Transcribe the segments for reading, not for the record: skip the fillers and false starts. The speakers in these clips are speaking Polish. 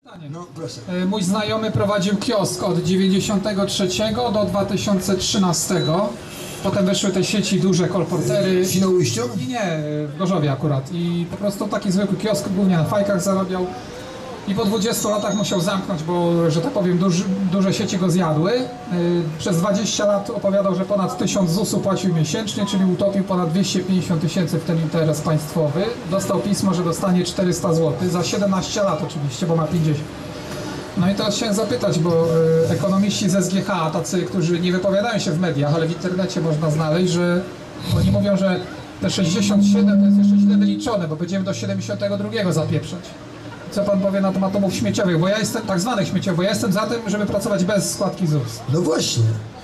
No, proszę. Mój znajomy prowadził kiosk od 93 do 2013. Potem weszły te sieci, duże kolportery. W Świnoujściu? Nie, w Gorzowie akurat. I po prostu taki zwykły kiosk, głównie na fajkach zarabiał. I po 20 latach musiał zamknąć, bo, że tak powiem, duże sieci go zjadły. Przez 20 lat opowiadał, że ponad 1000 ZUS-u płacił miesięcznie, czyli utopił ponad 250 000 w ten interes państwowy. Dostał pismo, że dostanie 400 zł, za 17 lat oczywiście, bo ma 50. No i teraz chciałem zapytać, bo ekonomiści z SGH, tacy, którzy nie wypowiadają się w mediach, ale w internecie można znaleźć, że oni mówią, że te 67 to jest jeszcze źle wyliczone, bo będziemy do 72 zapieprzać. Co pan powie na temat umów śmieciowych? Bo ja jestem, tak zwanych śmieciowych, bo ja jestem za tym, żeby pracować bez składki ZUS. No właśnie.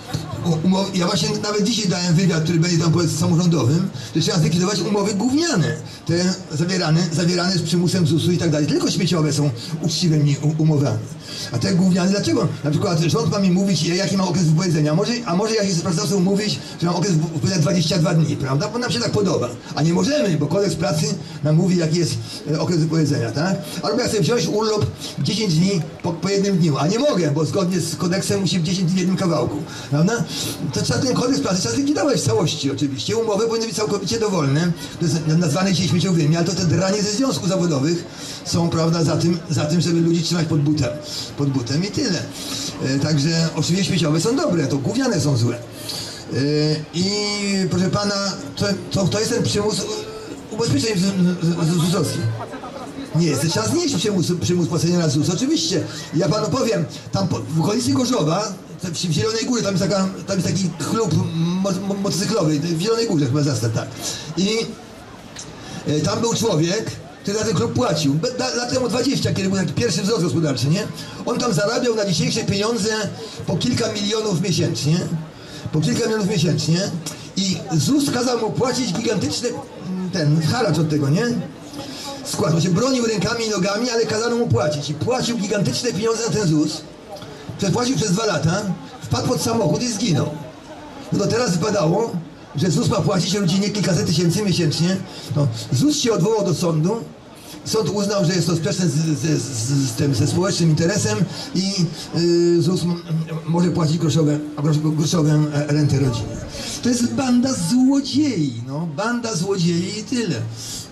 Ja właśnie nawet dzisiaj dałem wywiad, który będzie tam powiedzmy samorządowym, że trzeba zlikwidować umowy gówniane. Te zawierane z przymusem ZUS-u i tak dalej. Tylko śmieciowe są uczciwymi umowami. A te gówniane, dlaczego? Na przykład rząd ma mi mówić, jaki ma okres wypowiedzenia. A może jak jest pracodawcą mówić, że mam okres wypowiedzenia 22 dni, prawda? Bo nam się tak podoba. A nie możemy, bo kodeks pracy nam mówi, jaki jest okres wypowiedzenia, tak? Albo ja chcę wziąć urlop 10 dni po jednym dniu, a nie mogę, bo zgodnie z kodeksem musi być 10 dni w jednym kawałku, prawda? To trzeba ten kodeks pracy trzeba zlikwidować w całości oczywiście. Umowy powinny być całkowicie dowolne. To jest nazwane dzisiaj śmieciowymi, ale to te dranie ze związków zawodowych są, prawda, za tym, żeby ludzi trzymać pod butem i tyle. Także oczywiście śmieciowe są dobre, to gówniane są złe. I proszę pana, to jest ten przymus ubezpieczeń ZUS-owskich. Nie, trzeba znieść przymus płacenia na ZUS, oczywiście. Ja panu powiem, tam w okolicy Gorzowa, w Zielonej Górze, tam jest taki klub motocyklowy, w Zielonej Górze chyba zastęp, tak. I tam był człowiek, który za ten klub płacił. Lat temu 20, kiedy był taki pierwszy wzrost gospodarczy, nie? On tam zarabiał na dzisiejsze pieniądze po kilka milionów miesięcznie. I ZUS kazał mu płacić gigantyczny haracz od tego, nie? Skład, on się bronił rękami i nogami, ale kazano mu płacić. I płacił gigantyczne pieniądze na ten ZUS. Przepłacił przez 2 lata, wpadł pod samochód i zginął. No to teraz wypadało, że ZUS ma płacić rodzinie kilkaset tysięcy miesięcznie. No, ZUS się odwołał do sądu. Sąd uznał, że jest to sprzeczne ze społecznym interesem i ZUS może płacić groszową rentę rodzinie. To jest banda złodziei, no, banda złodziei i tyle.